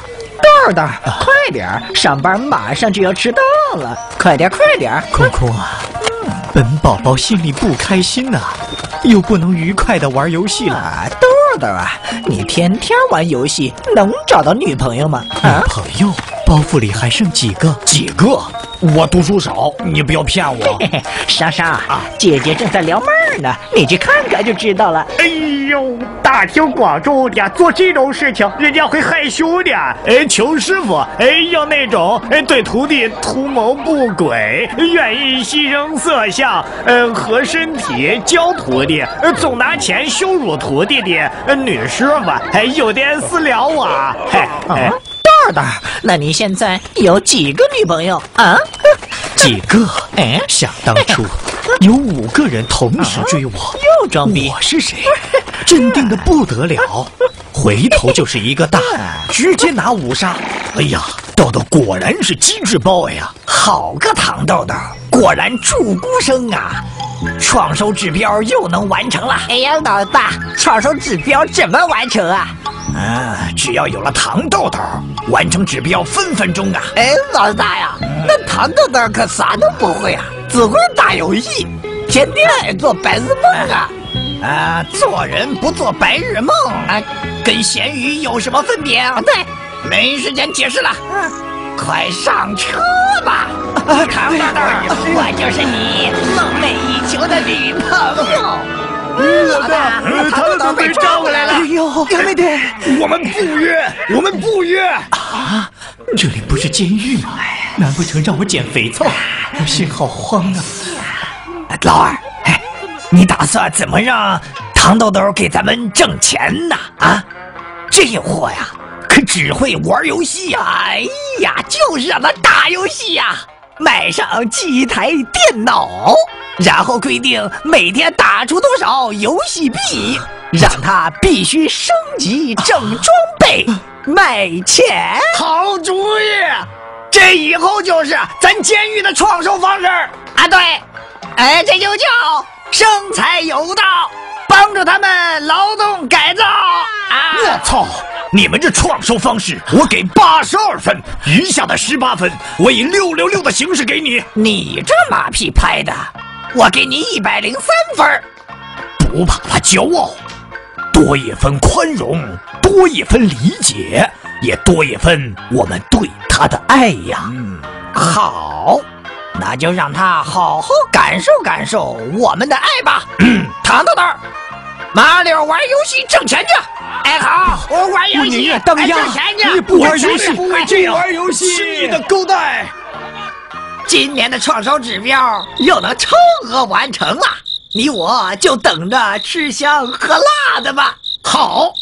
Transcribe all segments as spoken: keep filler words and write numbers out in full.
豆豆，快点，上班马上就要迟到了，快点，快点！ 空空啊，本宝宝心里不开心呐、啊，又不能愉快的玩游戏了。 啊，豆豆啊，你天天玩游戏，能找到女朋友吗？ 啊、女朋友？包袱里还剩几个？ 几个？我读书少，你不要骗我。 嘿嘿，莎莎啊，姐姐正在撩妹儿呢，你去看看就知道了。 哎呦，大庭广众的做这种事情，人家会害羞的。哎，求师傅，哎，要那种哎对徒弟图谋不轨，愿意牺牲色相，呃和身体教徒弟，呃总拿钱羞辱徒弟的、呃、女师傅，哎，有点私聊啊。嘿，哎。 豆豆，那你现在有几个女朋友啊？ 几个？哎，想当初有五个人同时追我， 又装逼。 我是谁？镇定的不得了，回头就是一个大，直接拿五杀。 哎呀，豆豆果然是机智 boy 呀！ 好个糖豆豆，果然祝孤生啊！创收指标又能完成了。哎呀，老大，创收指标怎么完成啊？ 啊，只要有了糖豆豆，完成指标分分钟啊！ 哎，老大呀，嗯、那糖豆豆可啥都不会啊，只会打游戏，天天爱做白日梦啊！ 啊，做人不做白日梦啊，跟咸鱼有什么分别啊？对，没时间解释了，嗯、快上车吧！啊、糖豆豆，我就是你梦寐以求的女朋友。 老大，糖豆豆被抓回来了！ 哎呦，干妹妹， 我们不约，我们不约啊！这里不是监狱吗？难不成让我捡肥皂？我心好慌啊！ 老二，哎，你打算怎么让糖豆豆给咱们挣钱呢？啊，这货呀，可只会玩游戏呀！哎呀，就是让他打游戏呀！买上几台电脑，然后规定每天打出多少游戏币，让他必须升级挣装备卖钱。好主意，这以后就是咱监狱的创收方式啊！对，哎，这就叫生财有道，帮助他们劳动改造啊！我操！你们这创收方式，我给八十二分，余下的十八分，我以六六六的形式给你。你这马屁拍的，我给你一百零三分。不怕他骄傲，多一分宽容，多一分理解，也多一分我们对他的爱呀。嗯，好，那就让他好好感受感受我们的爱吧。嗯，糖豆豆，麻溜玩游戏挣钱去。哎，好，我玩游戏， 你当鸭， 你不玩游戏， 不会这样玩游戏， 是你的勾带。今年的创收指标又能超额完成了，你我就等着吃香喝辣的吧。好，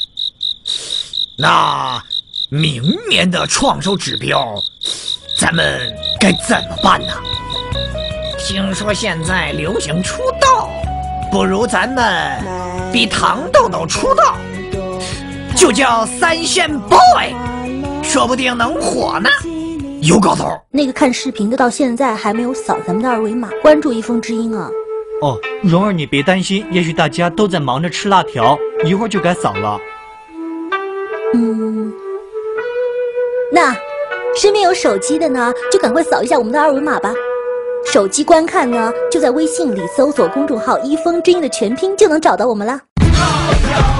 那明年的创收指标，咱们该怎么办呢？听说现在流行出道，不如咱们比糖豆豆出道。就叫三线 boy， 说不定能火呢。有搞头。 那个看视频的到现在还没有扫咱们的二维码关注一风之音啊。 哦，蓉儿你别担心，也许大家都在忙着吃辣条，一会儿就该扫了。 嗯，那身边有手机的呢，就赶快扫一下我们的二维码吧。手机观看呢，就在微信里搜索公众号一风之音的全拼就能找到我们了。